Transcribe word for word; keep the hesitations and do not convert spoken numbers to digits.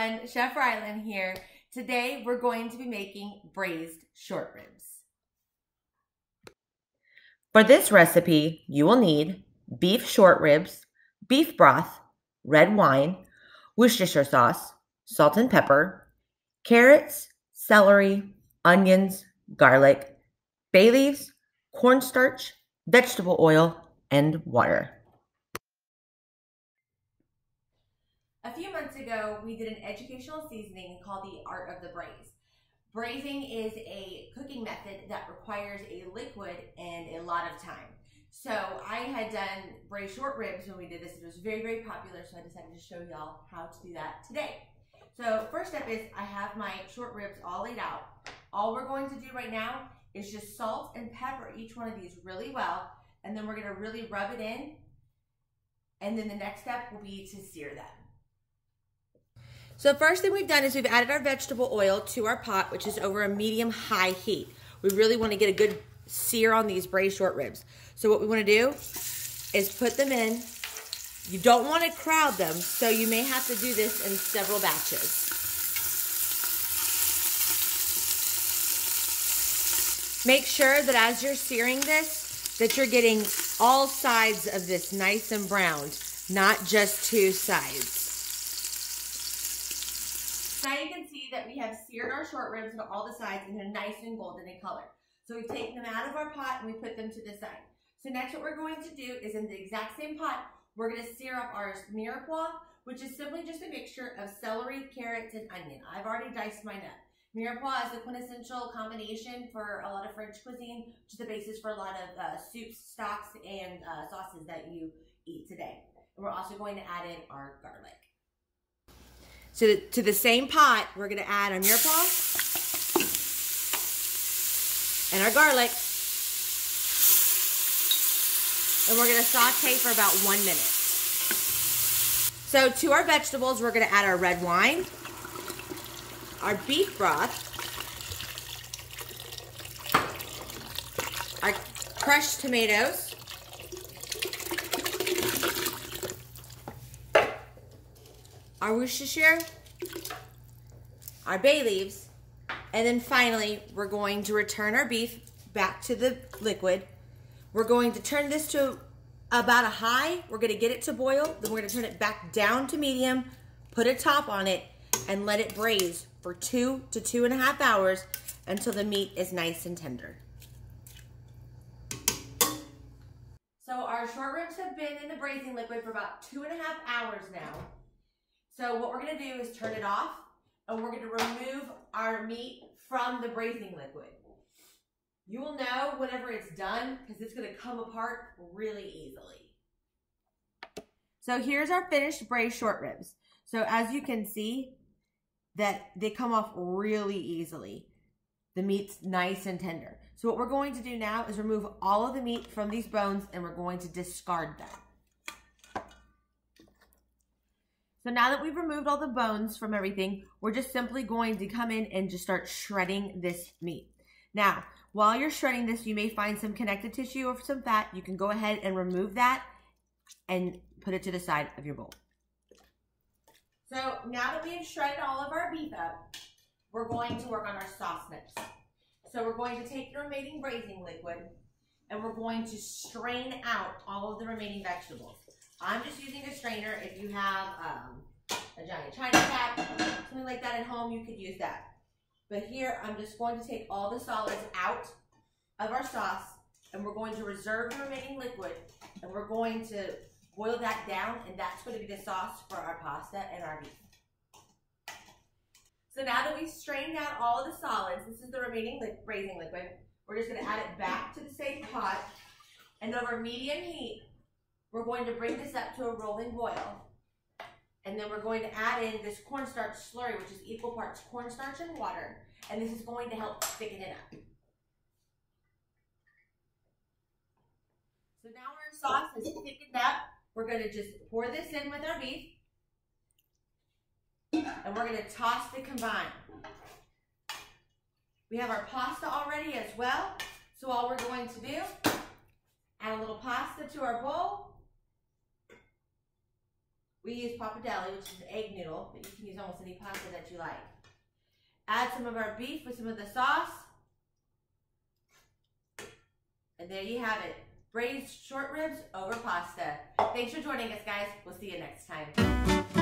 everyone, Chef Rylan here. Today we're going to be making braised short ribs. For this recipe, you will need beef short ribs, beef broth, red wine, Worcestershire sauce, salt and pepper, carrots, celery, onions, garlic, bay leaves, cornstarch, vegetable oil, and water. A few months ago, we did an educational seasoning called the Art of the Braise. Braising is a cooking method that requires a liquid and a lot of time. So I had done braised short ribs when we did this. It was very, very popular, so I decided to show y'all how to do that today. So first step is I have my short ribs all laid out. All we're going to do right now is just salt and pepper each one of these really well, and then we're gonna really rub it in, and then the next step will be to sear them. So the first thing we've done is we've added our vegetable oil to our pot, which is over a medium-high heat. We really want to get a good sear on these braised short ribs. So what we want to do is put them in. You don't want to crowd them, so you may have to do this in several batches. Make sure that as you're searing this, that you're getting all sides of this nice and browned, not just two sides. Now you can see that we have seared our short ribs on all the sides and they're nice and golden in color. So we've taken them out of our pot and we put them to the side. So next what we're going to do is in the exact same pot, we're going to sear up our mirepoix, which is simply just a mixture of celery, carrots, and onion. I've already diced mine up. Mirepoix is a quintessential combination for a lot of French cuisine, which is the basis for a lot of uh, soups, stocks, and uh, sauces that you eat today. And we're also going to add in our garlic. So to the same pot, we're going to add our mirepoix and our garlic. And we're going to saute for about one minute. So to our vegetables, we're going to add our red wine, our beef broth, our crushed tomatoes, our Worcestershire, our bay leaves, and then finally we're going to return our beef back to the liquid. We're going to turn this to about a high. We're going to get it to boil. Then we're going to turn it back down to medium, put a top on it, and let it braise for two to two and a half hours until the meat is nice and tender. So our short ribs have been in the braising liquid for about two and a half hours now. So what we're going to do is turn it off, and we're going to remove our meat from the braising liquid. You will know whenever it's done because it's going to come apart really easily. So here's our finished braised short ribs. So as you can see, that they come off really easily. The meat's nice and tender. So what we're going to do now is remove all of the meat from these bones, and we're going to discard them. So now that we've removed all the bones from everything, we're just simply going to come in and just start shredding this meat. Now, while you're shredding this, you may find some connective tissue or some fat. You can go ahead and remove that and put it to the side of your bowl. So now that we've shredded all of our beef up, we're going to work on our sauce next. So we're going to take the remaining braising liquid and we're going to strain out all of the remaining vegetables. I'm just using a strainer. If you have um, a giant china tap, something like that at home, you could use that. But here, I'm just going to take all the solids out of our sauce, and we're going to reserve the remaining liquid, and we're going to boil that down, and that's going to be the sauce for our pasta and our beef. So now that we've strained out all of the solids, this is the remaining li braising liquid, we're just going to add it back to the same pot, and over medium heat, we're going to bring this up to a rolling boil. And then we're going to add in this cornstarch slurry, which is equal parts cornstarch and water. And this is going to help thicken it up. So now our sauce is thickened up. We're going to just pour this in with our beef. And we're going to toss to combine. We have our pasta already as well. So all we're going to do, add a little pasta to our bowl. We use pappardelle, which is an egg noodle, but you can use almost any pasta that you like. Add some of our beef with some of the sauce. And there you have it. Braised short ribs over pasta. Thanks for joining us, guys. We'll see you next time.